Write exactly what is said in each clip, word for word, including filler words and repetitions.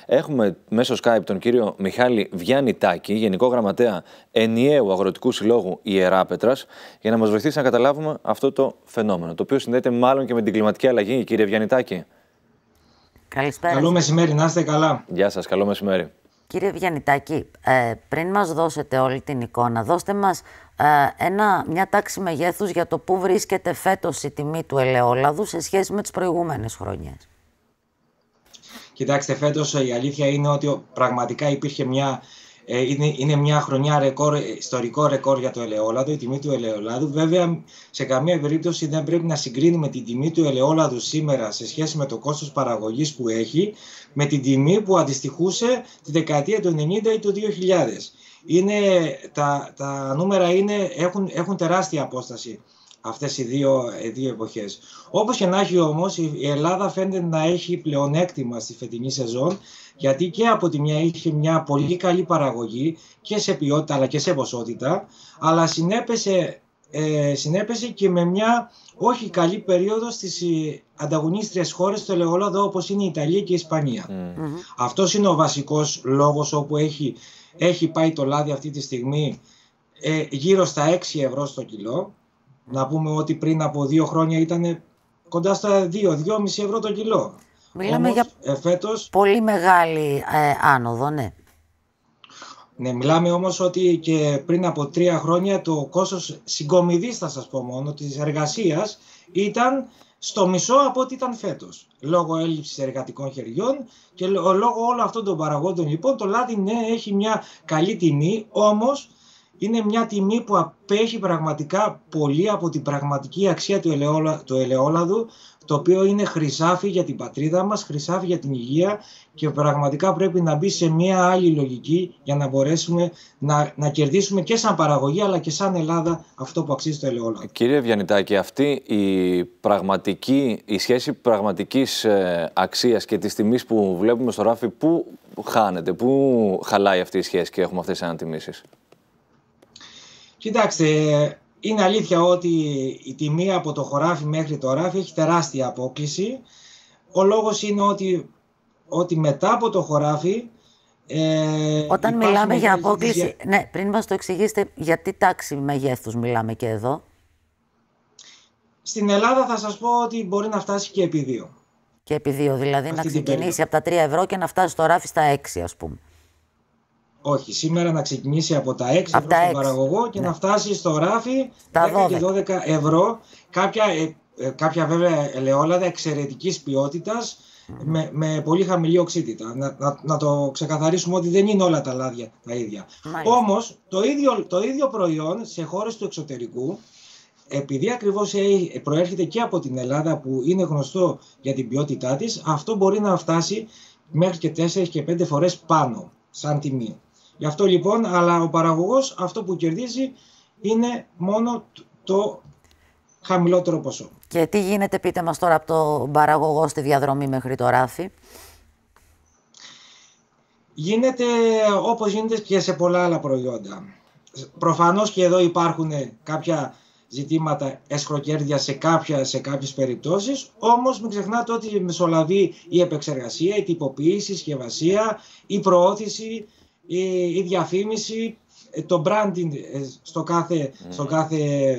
Έχουμε μέσω Skype τον κύριο Μιχάλη Βιαννιτάκη, Γενικό Γραμματέα Ενιαίου Αγροτικού Συλλόγου Ιεράπετρας, για να μας βοηθήσει να καταλάβουμε αυτό το φαινόμενο, το οποίο συνδέεται μάλλον και με την κλιματική αλλαγή. Κύριε Βιαννιτάκη. Καλησπέρα. Καλό μεσημέρι, να είστε καλά. Γεια σας, καλό μεσημέρι. Κύριε Βιαννιτάκη, ε, πριν μας δώσετε όλη την εικόνα, δώστε μας ε, ένα, μια τάξη μεγέθους για το πού βρίσκεται φέτος η τιμή του ελαιόλαδου σε σχέση με τις προηγούμενες χρονιές. Κοιτάξτε, φέτος η αλήθεια είναι ότι πραγματικά υπήρχε μια, ε, είναι, είναι μια χρονιά ρεκόρ, ιστορικό ρεκόρ για το ελαιόλαδο, η τιμή του ελαιόλαδου. Βέβαια, σε καμία περίπτωση δεν πρέπει να συγκρίνουμε την τιμή του ελαιόλαδου σήμερα σε σχέση με το κόστος παραγωγής που έχει, με την τιμή που αντιστοιχούσε τη δεκαετία του ενενήντα ή του δύο χιλιάδες. Είναι, τα, τα νούμερα είναι, έχουν, έχουν τεράστια απόσταση αυτές οι δύο, δύο εποχές. Όπως και να έχει όμως, η Ελλάδα φαίνεται να έχει πλεονέκτημα στη φετινή σεζόν, γιατί και από τη μια είχε μια πολύ καλή παραγωγή και σε ποιότητα αλλά και σε ποσότητα, αλλά συνέπεσε, ε, συνέπεσε και με μια όχι καλή περίοδο στις ανταγωνίστριες χώρες του ελαιόλαδου, όπως είναι η Ιταλία και η Ισπανία. Mm-hmm. Αυτός είναι ο βασικός λόγος όπου έχει, έχει πάει το λάδι αυτή τη στιγμή ε, γύρω στα έξι ευρώ στο κιλό. Να πούμε ότι πριν από δύο χρόνια ήταν κοντά στα δύο με δυόμισι ευρώ το κιλό. Μιλάμε όμως, για φέτος, πολύ μεγάλη ε, άνοδο, ναι. Ναι, μιλάμε όμως ότι και πριν από τρία χρόνια το κόστος συγκομιδής, θα σας πω μόνο, της εργασίας ήταν στο μισό από ό,τι ήταν φέτος. Λόγω έλλειψης εργατικών χεριών και λόγω όλων αυτών των παραγόντων, λοιπόν, το λάδι, ναι, έχει μια καλή τιμή, όμως είναι μια τιμή που απέχει πραγματικά πολύ από την πραγματική αξία του, ελαιόλα, του ελαιόλαδου, το οποίο είναι χρυσάφι για την πατρίδα μας, χρυσάφι για την υγεία, και πραγματικά πρέπει να μπει σε μια άλλη λογική για να μπορέσουμε να, να κερδίσουμε και σαν παραγωγή αλλά και σαν Ελλάδα αυτό που αξίζει το ελαιόλαδο. Κύριε Βιαννιτάκη, αυτή η, πραγματική, η σχέση πραγματικής ε, αξίας και της τιμής που βλέπουμε στο ράφι, πού χάνεται, πού χαλάει αυτή η σχέση και έχουμε αυτές τις ανατιμήσεις? Κοιτάξτε, είναι αλήθεια ότι η τιμή από το χωράφι μέχρι το ράφι έχει τεράστια απόκληση. Ο λόγος είναι ότι, ότι μετά από το χωράφι... Ε, Όταν μιλάμε για απόκληση, για... ναι, πριν μας το εξηγήσετε, για τι τάξη μεγέθους μιλάμε και εδώ? Στην Ελλάδα θα σας πω ότι μπορεί να φτάσει και επί δύο. Και επί δύο, δηλαδή αυτή να ξεκινήσει από τα τρία ευρώ και να φτάσει στο ράφι στα έξι, ας πούμε. Όχι, σήμερα να ξεκινήσει από τα έξι ευρώ στον παραγωγό και ναι. να φτάσει στο ράφι τα δέκα και δώδεκα ευρώ. Κάποια, ε, ε, κάποια βέβαια ελαιόλαδα εξαιρετικής ποιότητας, mm. με, με πολύ χαμηλή οξύτητα. Να, να, να το ξεκαθαρίσουμε ότι δεν είναι όλα τα λάδια τα ίδια. Μάλιστα. Όμως το ίδιο, το ίδιο προϊόν σε χώρες του εξωτερικού, επειδή ακριβώς προέρχεται και από την Ελλάδα που είναι γνωστό για την ποιότητά της, αυτό μπορεί να φτάσει μέχρι και τέσσερις και πέντε φορές πάνω σαν τιμή. Γι' αυτό λοιπόν, αλλά ο παραγωγός αυτό που κερδίζει είναι μόνο το χαμηλότερο ποσό. Και τι γίνεται, πείτε μας τώρα, από τον παραγωγό στη διαδρομή μέχρι το ράφι? Γίνεται όπως γίνεται και σε πολλά άλλα προϊόντα. Προφανώς και εδώ υπάρχουν κάποια ζητήματα εσχροκέρδεια σε, κάποια, σε κάποιες περιπτώσεις, όμως μην ξεχνάτε ότι μεσολαβεί η επεξεργασία, η τυποποίηση, η συσκευασία, η προώθηση, η, η διαφήμιση, το branding στο κάθε, mm. στο κάθε,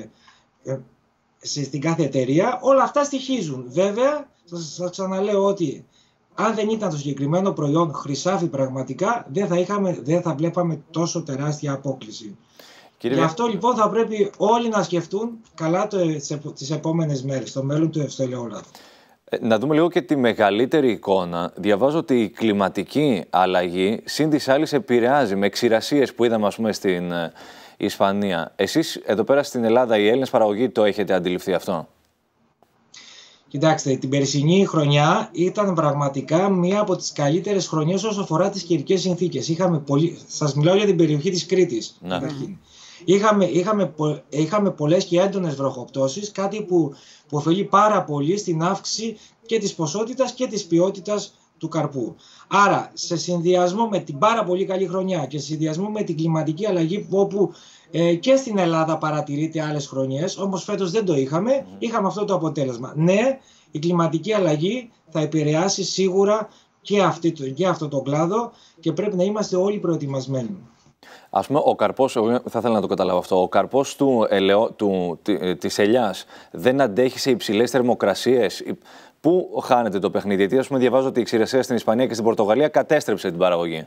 στην κάθε εταιρεία. Όλα αυτά στοιχίζουν. Βέβαια, σας, σας ξαναλέω ότι αν δεν ήταν το συγκεκριμένο προϊόν χρυσάφι πραγματικά, δεν θα, είχαμε, δεν θα βλέπαμε τόσο τεράστια απόκληση. Κύριε... Γι' αυτό λοιπόν θα πρέπει όλοι να σκεφτούν καλά το, τις επόμενες μέρες, το μέλλον του στο ελαιόλαδο. Να δούμε λίγο και τη μεγαλύτερη εικόνα. Διαβάζω ότι η κλιματική αλλαγή σύν της άλλης επηρεάζει με ξηρασίες που είδαμε, ας πούμε, στην Ισπανία. Εσείς εδώ πέρα στην Ελλάδα, οι Έλληνες παραγωγοί, το έχετε αντιληφθεί αυτό? Κοιτάξτε, την περσινή χρονιά ήταν πραγματικά μία από τις καλύτερες χρονιές όσο αφορά τις καιρικές συνθήκες. Είχαμε πολύ... Σας μιλάω για την περιοχή της Κρήτης. Ναι. Είχαμε, είχαμε, είχαμε πολλές και έντονες βροχοπτώσεις, κάτι που, που ωφελεί πάρα πολύ στην αύξηση και της ποσότητας και της ποιότητας του καρπού. Άρα, σε συνδυασμό με την πάρα πολύ καλή χρονιά και σε συνδυασμό με την κλιματική αλλαγή, όπου ε, και στην Ελλάδα παρατηρείται άλλες χρονιές, όμως φέτος δεν το είχαμε, mm. είχαμε αυτό το αποτέλεσμα. Ναι, η κλιματική αλλαγή θα επηρεάσει σίγουρα και, αυτή, και αυτό το κλάδο και πρέπει να είμαστε όλοι προετοιμασμένοι. Ας πούμε, ο καρπός, θα ήθελα να το καταλάβω αυτό, ο καρπός του, ελαιό, του, της ελιάς δεν αντέχει σε υψηλές θερμοκρασίες. Πού χάνεται το παιχνίδι? Γιατί ας πούμε, διαβάζω ότι η ξηρασία στην Ισπανία και στην Πορτογαλία κατέστρεψε την παραγωγή.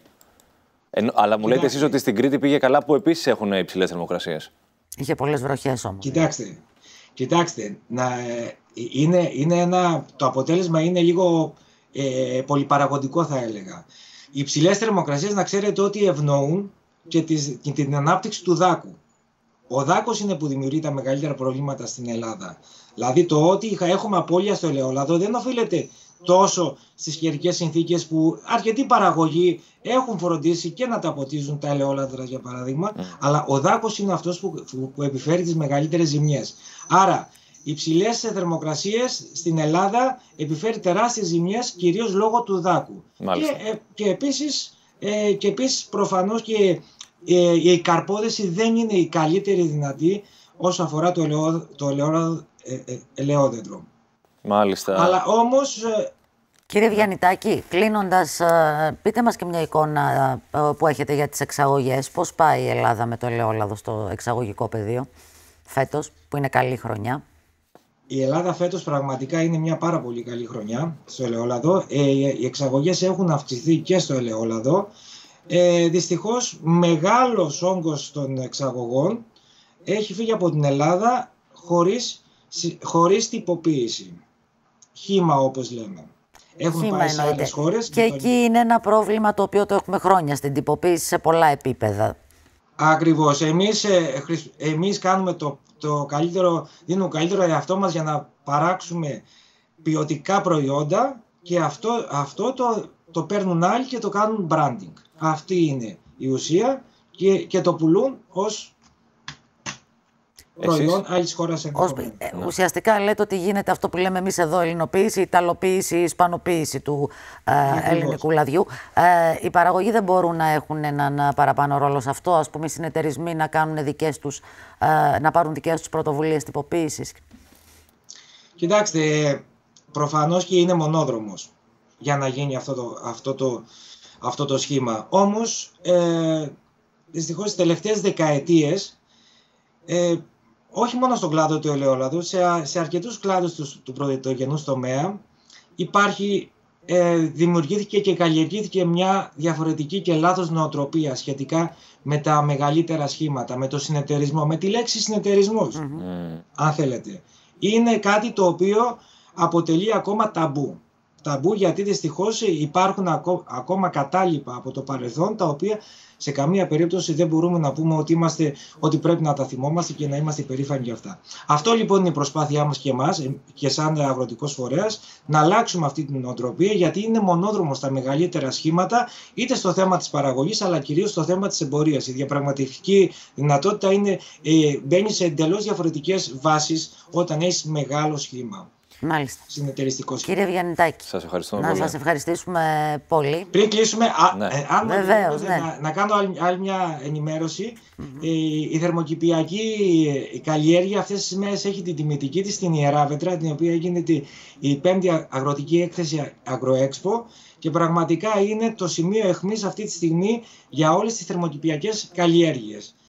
Εν, αλλά μου λέτε εσείς ότι στην Κρήτη πήγε καλά, που επίσης έχουν υψηλές θερμοκρασίες. Είχε πολλές βροχές όμως. Κοιτάξτε, κοιτάξτε να, είναι, είναι ένα, το αποτέλεσμα είναι λίγο ε, πολυπαραγωγικό, θα έλεγα. Οι υψηλές θερμοκρασίες, να ξέρετε ότι ευνοούν και, τις, και την ανάπτυξη του δάκου. Ο δάκος είναι που δημιουργεί τα μεγαλύτερα προβλήματα στην Ελλάδα. Δηλαδή το ότι έχουμε απώλεια στο ελαιόλαδο δεν οφείλεται τόσο στις καιρικές συνθήκες που αρκετοί παραγωγοί έχουν φροντίσει και να τα ποτίζουν τα ελαιόλαδα, για παράδειγμα, mm. αλλά ο δάκος είναι αυτός που, που, που επιφέρει τις μεγαλύτερες ζημιές. Άρα, οι υψηλές θερμοκρασίες στην Ελλάδα επιφέρει τεράστιες ζημιές, κυρίως λόγω του δάκου. Και, ε, και, επίσης, ε, και επίσης προφανώς και ε, η καρπόδεση δεν είναι η καλύτερη δυνατή όσο αφορά το, ελαιό, το ελαιόλαδο, ε, ε, ελαιόδεντρο. Μάλιστα. Αλλά όμως... Ε, Κύριε Βιαννιτάκη, κλείνοντας, πείτε μας και μια εικόνα που έχετε για τις εξαγωγές. Πώς πάει η Ελλάδα με το ελαιόλαδο στο εξαγωγικό πεδίο φέτος, που είναι καλή χρονιά? Η Ελλάδα φέτος πραγματικά είναι μια πάρα πολύ καλή χρονιά στο ελαιόλαδο. Ε, οι εξαγωγές έχουν αυξηθεί και στο ελαιόλαδο. Ε, δυστυχώς, μεγάλος όγκος των εξαγωγών έχει φύγει από την Ελλάδα χωρίς, χωρίς τυποποίηση. Χύμα, όπως λέμε. Έχουν πάει σε άλλες χώρες. Και εκεί είναι ένα πρόβλημα το οποίο το έχουμε χρόνια στην τυποποίηση σε πολλά επίπεδα. Ακριβώς. Εμείς, εμείς κάνουμε το, το καλύτερο, δίνουμε το καλύτερο εαυτό μας για να παράξουμε ποιοτικά προϊόντα και αυτό, αυτό το, το παίρνουν άλλοι και το κάνουν branding. Αυτή είναι η ουσία και, και το πουλούν ως προϊόν άλλης χώρας. Ουσιαστικά λέτε ότι γίνεται αυτό που λέμε εμείς εδώ, ελληνοποίηση, ιταλοποίηση, ισπανοποίηση του ε, ελληνικού λαδιού. Ε, οι παραγωγοί δεν μπορούν να έχουν έναν παραπάνω ρόλο σε αυτό, ας πούμε οι συνεταιρισμοί να, κάνουν δικές τους, ε, να πάρουν δικές τους πρωτοβουλίες τυποποίησης? Κοιτάξτε, προφανώς και είναι μονόδρομος για να γίνει αυτό το, αυτό το, αυτό το σχήμα. Όμως, ε, δυστυχώς τις τελευταίες δεκαετίες, ε, όχι μόνο στον κλάδο του ελαιόλαδου, σε, σε αρκετούς κλάδους του, του πρωτογενούς τομέα υπάρχει, ε, δημιουργήθηκε και καλλιεργήθηκε μια διαφορετική και λάθος νοοτροπία σχετικά με τα μεγαλύτερα σχήματα, με το συνεταιρισμό, με τη λέξη συνεταιρισμός, mm-hmm. αν θέλετε. Είναι κάτι το οποίο αποτελεί ακόμα ταμπού. Ταμπού γιατί δυστυχώς υπάρχουν ακό, ακόμα κατάλοιπα από το παρελθόν, τα οποία σε καμία περίπτωση δεν μπορούμε να πούμε ότι, είμαστε, ότι πρέπει να τα θυμόμαστε και να είμαστε περήφανοι για αυτά. Αυτό λοιπόν είναι η προσπάθειά μας και εμάς και σαν αγροτικός φορέας να αλλάξουμε αυτή την νοοτροπία, γιατί είναι μονόδρομο στα μεγαλύτερα σχήματα, είτε στο θέμα της παραγωγής αλλά κυρίως στο θέμα της εμπορίας. Η διαπραγματευτική δυνατότητα είναι, ε, μπαίνει σε εντελώς διαφορετικές βάσεις όταν έχεις μεγάλο σχήμα. Μάλιστα. Συνεταιριστικό σχήμα. Κύριε Βιαννιτάκη, σας ευχαριστούμε να πολύ. σας ευχαριστήσουμε πολύ. Πριν κλείσουμε, α, ναι. ε, αν Βεβαίως, ναι. ναι. να, να κάνω άλλη, άλλη μια ενημέρωση. Mm-hmm. Ε, η θερμοκηπιακή καλλιέργεια αυτές τις μέρες έχει την τιμητική της στην Ιεράβετρα, την οποία γίνεται η πέμπτη αγροτική έκθεση AgroExpo, και πραγματικά είναι το σημείο αιχμής αυτή τη στιγμή για όλες τις θερμοκηπιακές καλλιέργειες.